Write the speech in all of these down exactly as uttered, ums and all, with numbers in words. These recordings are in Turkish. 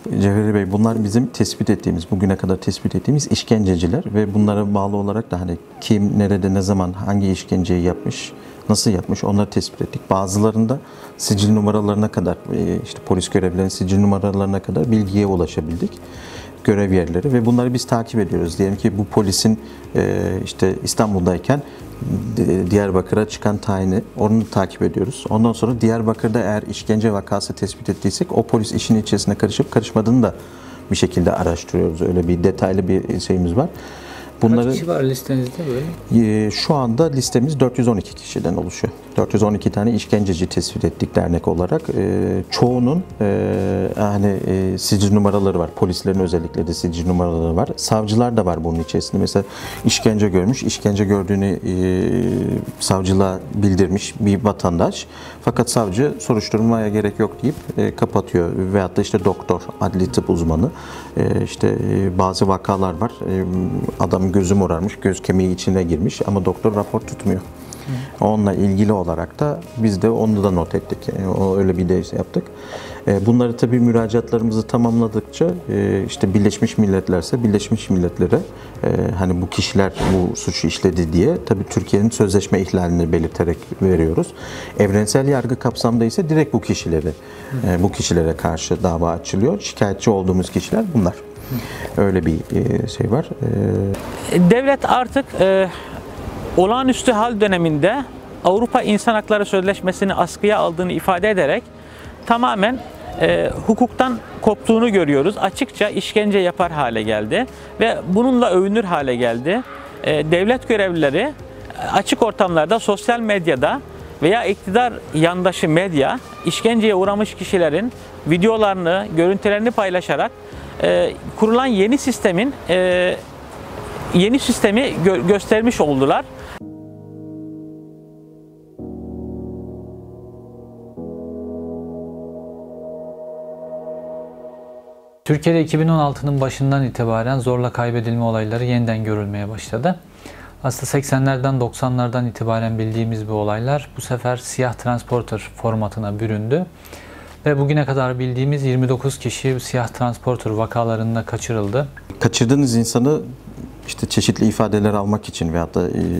Cevheri Bey, bunlar bizim tespit ettiğimiz, bugüne kadar tespit ettiğimiz işkenceciler ve bunlara bağlı olarak da hani kim, nerede, ne zaman, hangi işkenceyi yapmış, nasıl yapmış onları tespit ettik. Bazılarında sicil numaralarına kadar, işte polis görevlilerinin sicil numaralarına kadar bilgiye ulaşabildik. Görev yerleri ve bunları biz takip ediyoruz. Diyelim ki bu polisin işte İstanbul'dayken Diyarbakır'a çıkan tayini, onu takip ediyoruz. Ondan sonra Diyarbakır'da eğer işkence vakası tespit ettiysek o polis işin içerisine karışıp karışmadığını da bir şekilde araştırıyoruz. Öyle bir detaylı bir şeyimiz var. Bunları, kaç kişi var listenizde böyle? Şu anda listemiz dört yüz on iki kişiden oluşuyor. dört yüz on iki tane işkenceci tespit ettik dernek olarak. Çoğunun hani sicil numaraları var. Polislerin özellikle de sicil numaraları var. Savcılar da var bunun içerisinde. Mesela işkence görmüş, işkence gördüğünü savcılığa bildirmiş bir vatandaş. Fakat savcı soruşturmaya gerek yok deyip kapatıyor. Veyahut da işte doktor, adli tıp uzmanı. İşte bazı vakalar var. Adam gözü morarmış, göz kemiği içine girmiş ama doktor rapor tutmuyor. Hı. Onunla ilgili olarak da biz de onu da not ettik. O öyle bir de yaptık. Bunları tabii müracaatlarımızı tamamladıkça işte Birleşmiş Milletler'se Birleşmiş Milletler'e hani bu kişiler bu suçu işledi diye tabii Türkiye'nin sözleşme ihlalini belirterek veriyoruz. Evrensel yargı kapsamında ise direkt bu kişileri Hı. bu kişilere karşı dava açılıyor. Şikayetçi olduğumuz kişiler bunlar. Öyle bir şey var. Devlet artık e, olağanüstü hal döneminde Avrupa İnsan Hakları Sözleşmesi'ni askıya aldığını ifade ederek tamamen e, hukuktan koptuğunu görüyoruz. Açıkça işkence yapar hale geldi ve bununla övünür hale geldi. E, devlet görevlileri açık ortamlarda, sosyal medyada veya iktidar yandaşı medya işkenceye uğramış kişilerin videolarını, görüntülerini paylaşarak e, kurulan yeni sistemin e, yeni sistemi gö göstermiş oldular. Türkiye'de iki bin on altının başından itibaren zorla kaybedilme olayları yeniden görülmeye başladı. Aslında seksenlerden doksanlardan itibaren bildiğimiz bu olaylar bu sefer siyah transporter formatına büründü. Ve bugüne kadar bildiğimiz yirmi dokuz kişi siyah transporter vakalarında kaçırıldı. Kaçırdığınız insanı işte çeşitli ifadeler almak için veyahut da e,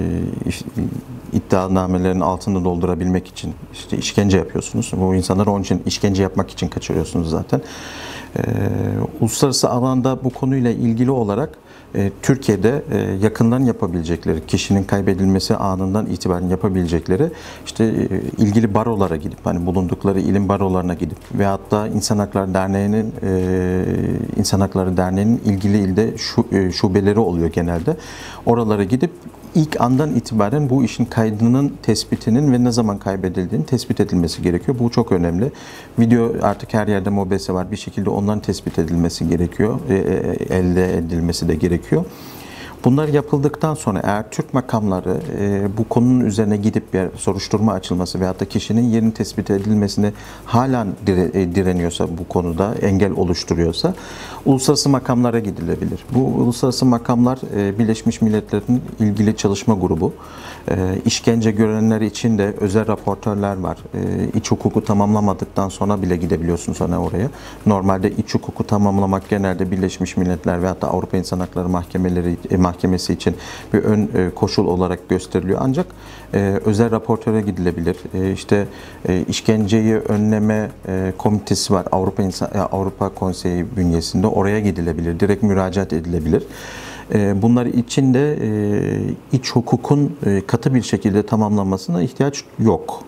iddianamelerin altını doldurabilmek için işte işkence yapıyorsunuz. Bu insanları onun için işkence yapmak için kaçırıyorsunuz zaten. E, uluslararası alanda bu konuyla ilgili olarak e, Türkiye'de e, yakından yapabilecekleri, kişinin kaybedilmesi anından itibaren yapabilecekleri işte e, ilgili barolara gidip hani bulundukları ilim barolarına gidip veyahut da İnsan Hakları Derneği'nin e, İnsan Hakları Derneği'nin ilgili ilde şu, e, şubeleri oluyor genelde. Oralara gidip İlk andan itibaren bu işin kaydının tespitinin ve ne zaman kaybedildiğinin tespit edilmesi gerekiyor. Bu çok önemli. Video artık her yerde mobese var. Bir şekilde onların tespit edilmesi gerekiyor. E, elde edilmesi de gerekiyor. Bunlar yapıldıktan sonra eğer Türk makamları e, bu konunun üzerine gidip bir soruşturma açılması veyahut da kişinin yerini tespit edilmesine halen dire, e, direniyorsa bu konuda engel oluşturuyorsa uluslararası makamlara gidilebilir. Bu uluslararası makamlar e, Birleşmiş Milletler'in ilgili çalışma grubu. E, işkence görenler için de özel raportörler var. E, iç hukuku tamamlamadıktan sonra bile gidebiliyorsunuz sonra oraya. Normalde iç hukuku tamamlamak genelde Birleşmiş Milletler veyahut da Avrupa İnsan Hakları Mahkemeleri e, mahkemesi için bir ön e, koşul olarak gösteriliyor. Ancak e, özel raportöre gidilebilir. E, işte e, işkenceyi önleme e, komitesi var Avrupa İnsan e, Avrupa Konseyi bünyesinde. Oraya gidilebilir. Direkt müracaat edilebilir. E, bunlar için de e, iç hukukun e, katı bir şekilde tamamlanmasına ihtiyaç yok.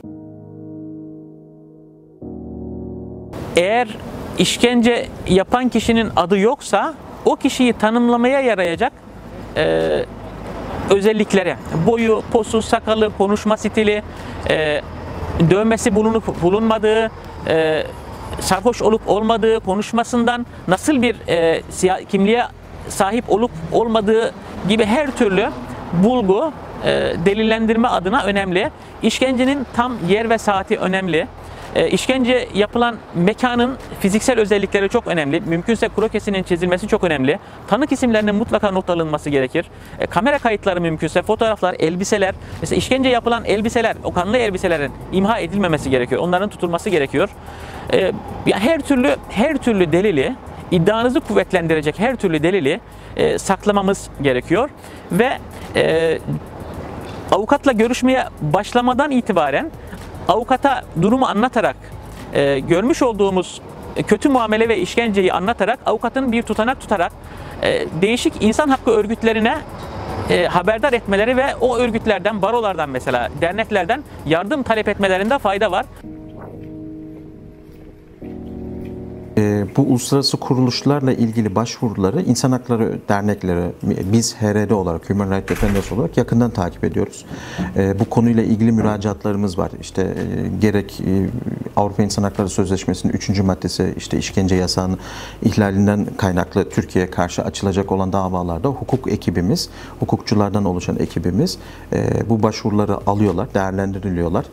Eğer işkence yapan kişinin adı yoksa o kişiyi tanımlamaya yarayacak Ee, özellikleri, boyu, posu, sakalı, konuşma stili, e, dövmesi bulunup bulunmadığı, e, sarhoş olup olmadığı, konuşmasından nasıl bir e, kimliğe sahip olup olmadığı gibi her türlü bulgu e, delillendirme adına önemli. İşkencenin tam yer ve saati önemli. E, işkence yapılan mekanın fiziksel özellikleri çok önemli. Mümkünse krokesinin çizilmesi çok önemli. Tanık isimlerinin mutlaka not alınması gerekir. E, kamera kayıtları mümkünse, fotoğraflar, elbiseler, mesela işkence yapılan elbiseler, o kanlı elbiselerin imha edilmemesi gerekiyor. Onların tutulması gerekiyor. E, her türlü her türlü delili, iddianızı kuvvetlendirecek her türlü delili e, saklamamız gerekiyor ve e, avukatla görüşmeye başlamadan itibaren avukata durumu anlatarak, e, görmüş olduğumuz kötü muamele ve işkenceyi anlatarak, avukatın bir tutanak tutarak e, değişik insan hakkı örgütlerine e, haberdar etmeleri ve o örgütlerden, barolardan mesela, derneklerden yardım talep etmelerinde fayda var. Bu uluslararası kuruluşlarla ilgili başvuruları insan hakları dernekleri, biz H R D olarak, Human Rights Defenders olarak yakından takip ediyoruz. Bu konuyla ilgili müracaatlarımız var. İşte gerek Avrupa İnsan Hakları Sözleşmesi'nin üçüncü maddesi, işte işkence yasağının ihlalinden kaynaklı Türkiye'ye karşı açılacak olan davalarda hukuk ekibimiz, hukukçulardan oluşan ekibimiz bu başvuruları alıyorlar, değerlendiriliyorlar.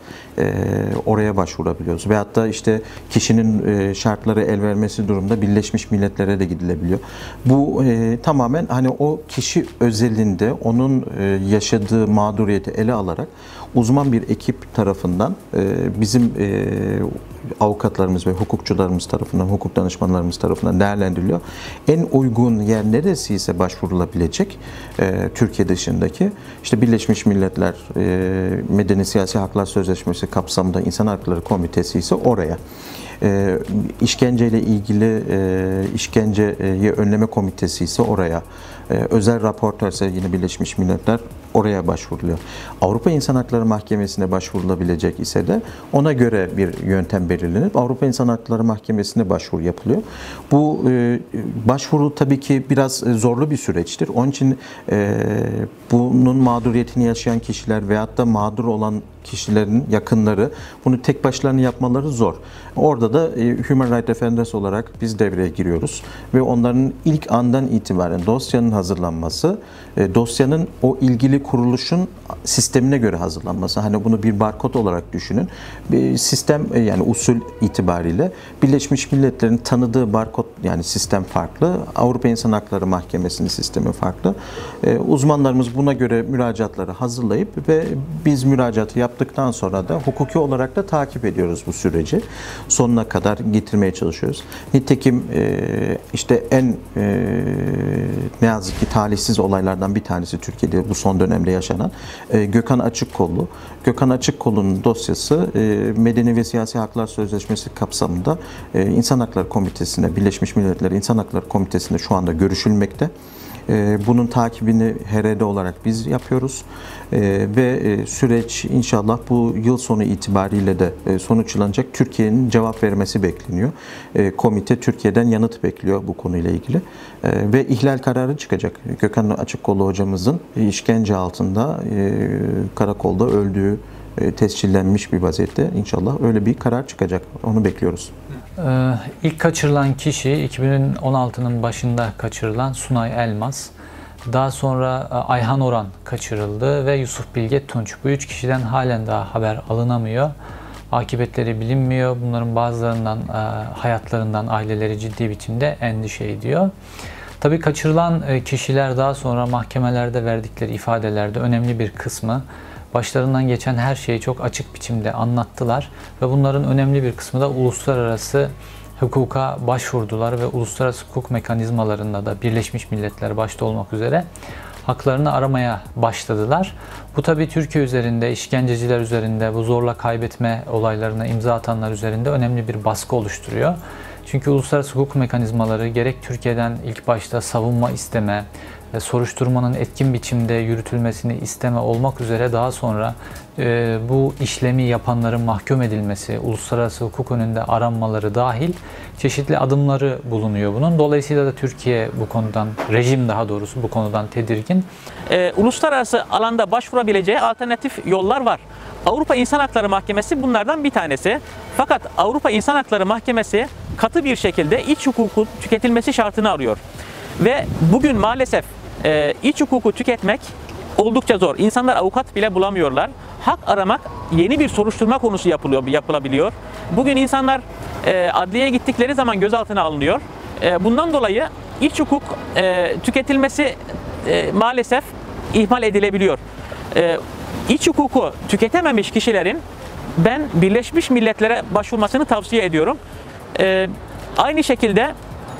Oraya başvurabiliyoruz. Veyahut da işte kişinin şartları el vermesi durumda Birleşmiş Milletler'e de gidilebiliyor. Bu e, tamamen hani o kişi özelinde onun e, yaşadığı mağduriyeti ele alarak uzman bir ekip tarafından e, bizim e, avukatlarımız ve hukukçularımız tarafından, hukuk danışmanlarımız tarafından değerlendiriliyor. En uygun yer neresiyse başvurulabilecek e, Türkiye dışındaki, işte Birleşmiş Milletler e, Medeni Siyasi Haklar Sözleşmesi kapsamında İnsan Hakları Komitesi ise oraya. E, işkenceyle ilgili e, işkenceyi önleme komitesi ise oraya. E, özel raportör ise yine Birleşmiş Milletler, oraya başvuruluyor. Avrupa İnsan Hakları Mahkemesi'ne başvurulabilecek ise de ona göre bir yöntem belirlenip Avrupa İnsan Hakları Mahkemesi'ne başvuru yapılıyor. Bu e, başvuru tabii ki biraz zorlu bir süreçtir. Onun için e, bunun mağduriyetini yaşayan kişiler veyahut da mağdur olan kişilerin yakınları bunu tek başlarına yapmaları zor. Orada da e, Human Rights Defenders olarak biz devreye giriyoruz ve onların ilk andan itibaren dosyanın hazırlanması, e, dosyanın o ilgili kuruluşun sistemine göre hazırlanması. Hani bunu bir barkod olarak düşünün. Bir sistem, e, yani usul itibariyle Birleşmiş Milletler'in tanıdığı barkod, yani sistem farklı. Avrupa İnsan Hakları Mahkemesi'nin sistemi farklı. E, uzmanlarımız buna göre müracaatları hazırlayıp ve biz müracaatı yaptıktan sonra da hukuki olarak da takip ediyoruz bu süreci. Sonuna kadar getirmeye çalışıyoruz. Nitekim e, işte en e, ne yazık ki talihsiz olaylardan bir tanesi Türkiye'de bu son dönemde yaşanan e, Gökhan Açıkkollu. Gökhan Açıkkollu'nun dosyası e, Medeni ve Siyasi Haklar Sözleşmesi kapsamında e, İnsan Hakları Komitesi'nde, Birleşmiş Milletler İnsan Hakları Komitesi'nde şu anda görüşülmekte. Bunun takibini H R D olarak biz yapıyoruz ve süreç inşallah bu yıl sonu itibariyle de sonuçlanacak. Türkiye'nin cevap vermesi bekleniyor. Komite Türkiye'den yanıt bekliyor bu konuyla ilgili ve ihlal kararı çıkacak. Gökhan Açıkkollu hocamızın işkence altında karakolda öldüğü tescillenmiş bir vaziyette, inşallah öyle bir karar çıkacak. Onu bekliyoruz. Ee, ilk kaçırılan kişi iki bin on altının başında kaçırılan Sunay Elmas. Daha sonra Ayhan Oran kaçırıldı ve Yusuf Bilge Tunç. Bu üç kişiden halen daha haber alınamıyor. Akıbetleri bilinmiyor. Bunların bazılarından, hayatlarından aileleri ciddi biçimde endişe ediyor. Tabii kaçırılan kişiler daha sonra mahkemelerde verdikleri ifadelerde önemli bir kısmı başlarından geçen her şeyi çok açık biçimde anlattılar ve bunların önemli bir kısmı da uluslararası hukuka başvurdular ve uluslararası hukuk mekanizmalarında da Birleşmiş Milletler başta olmak üzere haklarını aramaya başladılar. Bu tabii Türkiye üzerinde, işkenceciler üzerinde, bu zorla kaybetme olaylarına imza atanlar üzerinde önemli bir baskı oluşturuyor. Çünkü uluslararası hukuk mekanizmaları gerek Türkiye'den ilk başta savunma isteme, soruşturmanın etkin biçimde yürütülmesini isteme olmak üzere daha sonra e, bu işlemi yapanların mahkum edilmesi, uluslararası hukuk önünde aranmaları dahil çeşitli adımları bulunuyor bunun. Dolayısıyla da Türkiye bu konudan, rejim daha doğrusu bu konudan tedirgin. E, uluslararası alanda başvurabileceği alternatif yollar var. Avrupa İnsan Hakları Mahkemesi bunlardan bir tanesi. Fakat Avrupa İnsan Hakları Mahkemesi katı bir şekilde iç hukukun tüketilmesi şartını arıyor. Ve bugün maalesef e, iç hukuku tüketmek oldukça zor. İnsanlar avukat bile bulamıyorlar. hak aramak yeni bir soruşturma konusu yapılıyor, yapılabiliyor. Bugün insanlar e, adliyeye gittikleri zaman gözaltına alınıyor. E, bundan dolayı iç hukuk e, tüketilmesi e, maalesef ihmal edilebiliyor. E, iç hukuku tüketememiş kişilerin ben Birleşmiş Milletler'e başvurmasını tavsiye ediyorum. E, aynı şekilde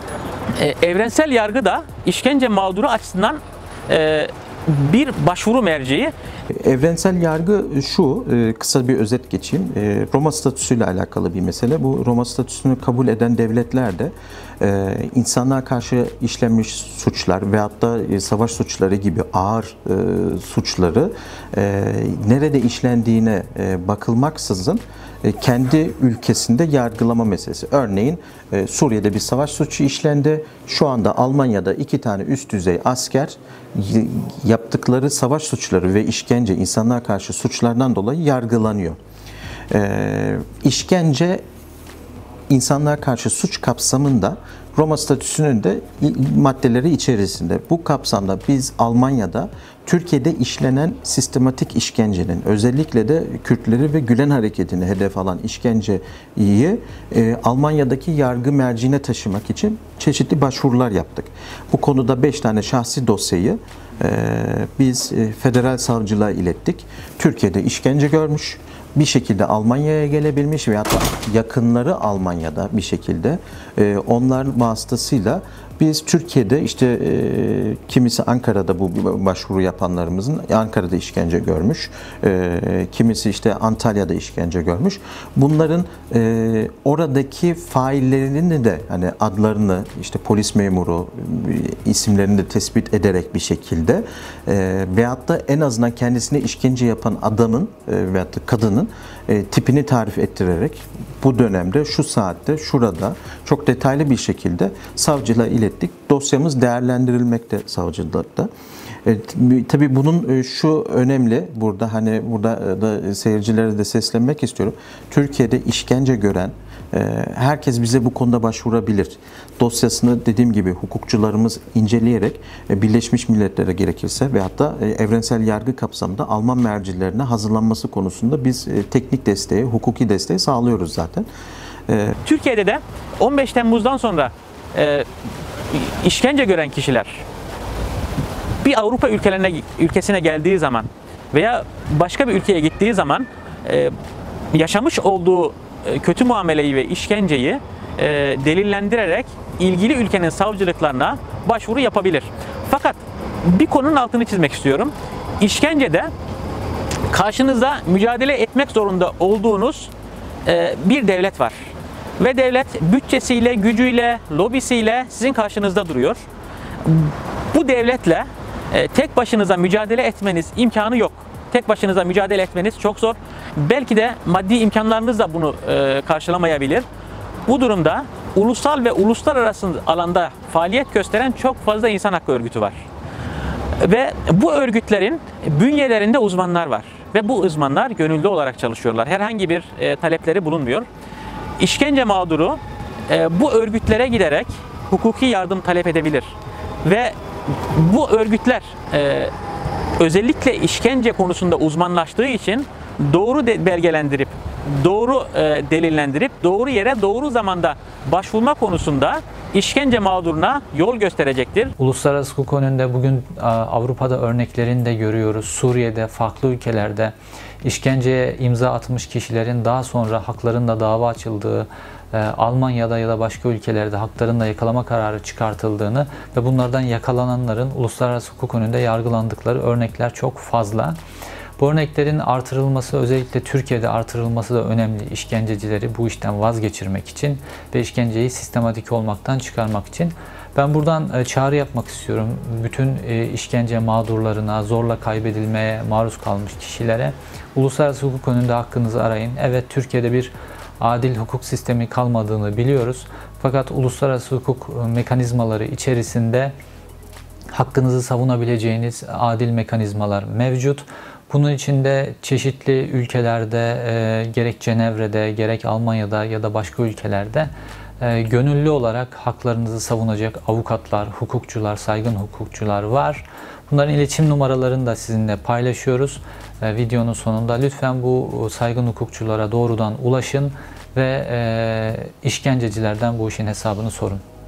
e, evrensel yargı da işkence mağduru açısından e, bir başvuru merciği. Evrensel yargı şu, kısa bir özet geçeyim. Roma statüsüyle alakalı bir mesele. Bu Roma statüsünü kabul eden devletler de insanlığa karşı işlenmiş suçlar veyahut da savaş suçları gibi ağır suçları nerede işlendiğine bakılmaksızın kendi ülkesinde yargılama meselesi. Örneğin Suriye'de bir savaş suçu işlendi. Şu anda Almanya'da iki tane üst düzey asker yaptıkları savaş suçları ve işkence, insanlığa karşı suçlardan dolayı yargılanıyor. Ee, işkence insanlığa karşı suç kapsamında Roma statüsünün de maddeleri içerisinde. Bu kapsamda biz Almanya'da Türkiye'de işlenen sistematik işkencenin, özellikle de Kürtleri ve Gülen hareketini hedef alan işkenceyi e, Almanya'daki yargı merciğine taşımak için çeşitli başvurular yaptık. Bu konuda beş tane şahsi dosyayı e, biz e, federal savcılığa ilettik. Türkiye'de işkence görmüş, bir şekilde Almanya'ya gelebilmiş veya yakınları Almanya'da bir şekilde e, onlar vasıtasıyla biz Türkiye'de işte e, kimisi Ankara'da bu başvuru yapanlarımızın Ankara'da işkence görmüş, e, kimisi işte Antalya'da işkence görmüş. Bunların e, oradaki faillerinin de hani adlarını işte polis memuru isimlerini de tespit ederek bir şekilde e, veyahut da en azından kendisine işkence yapan adamın e, veyahut da kadının e, tipini tarif ettirerek bu dönemde şu saatte şurada çok detaylı bir şekilde savcılığa ilettik. Dosyamız değerlendirilmekte savcılıkta. E, tabii bunun şu önemli burada hani burada da seyircilere de seslenmek istiyorum. Türkiye'de işkence gören e, herkes bize bu konuda başvurabilir. Dosyasını dediğim gibi hukukçularımız inceleyerek e, Birleşmiş Milletler'e gerekirse veyahut da e, evrensel yargı kapsamında Alman mercilerine hazırlanması konusunda biz e, teknik desteği, hukuki desteği sağlıyoruz zaten. E, Türkiye'de de on beş Temmuz'dan sonra e, işkence gören kişiler bir Avrupa ülkelerine ülkesine geldiği zaman veya başka bir ülkeye gittiği zaman e, yaşamış olduğu e, kötü muameleyi ve işkenceyi e, delillendirerek ilgili ülkenin savcılıklarına başvuru yapabilir. Fakat bir konunun altını çizmek istiyorum. İşkencede karşınızda mücadele etmek zorunda olduğunuz e, bir devlet var. Ve devlet bütçesiyle, gücüyle, lobisiyle sizin karşınızda duruyor. Bu devletle e, tek başınıza mücadele etmeniz imkanı yok. Tek başınıza mücadele etmeniz çok zor. Belki de maddi imkanlarınız da bunu e, karşılamayabilir. Bu durumda ulusal ve uluslararası alanda faaliyet gösteren çok fazla insan hakkı örgütü var. Ve bu örgütlerin bünyelerinde uzmanlar var. Ve bu uzmanlar gönüllü olarak çalışıyorlar. Herhangi bir e, talepleri bulunmuyor. İşkence mağduru e, bu örgütlere giderek hukuki yardım talep edebilir. Ve bu örgütler e, özellikle işkence konusunda uzmanlaştığı için doğru belgelendirip, doğru e, delillendirip, doğru yere doğru zamanda başvurma konusunda işkence mağduruna yol gösterecektir. Uluslararası hukuk önünde bugün Avrupa'da örneklerini de görüyoruz. Suriye'de, farklı ülkelerde işkenceye imza atmış kişilerin daha sonra haklarında dava açıldığı, Almanya'da ya da başka ülkelerde haklarında yakalama kararı çıkartıldığını ve bunlardan yakalananların uluslararası hukuk önünde yargılandıkları örnekler çok fazla. Bu örneklerin artırılması, özellikle Türkiye'de artırılması da önemli, işkencecileri bu işten vazgeçirmek için ve işkenceyi sistematik olmaktan çıkarmak için. Ben buradan çağrı yapmak istiyorum bütün işkence mağdurlarına, zorla kaybedilmeye maruz kalmış kişilere. Uluslararası hukuk önünde hakkınızı arayın. Evet, Türkiye'de bir adil hukuk sistemi kalmadığını biliyoruz. Fakat uluslararası hukuk mekanizmaları içerisinde hakkınızı savunabileceğiniz adil mekanizmalar mevcut. Bunun içinde çeşitli ülkelerde, e, gerek Cenevre'de, gerek Almanya'da ya da başka ülkelerde e, gönüllü olarak haklarınızı savunacak avukatlar, hukukçular, saygın hukukçular var. Bunların iletişim numaralarını da sizinle paylaşıyoruz. E, videonun sonunda lütfen bu saygın hukukçulara doğrudan ulaşın ve e, işkencecilerden bu işin hesabını sorun.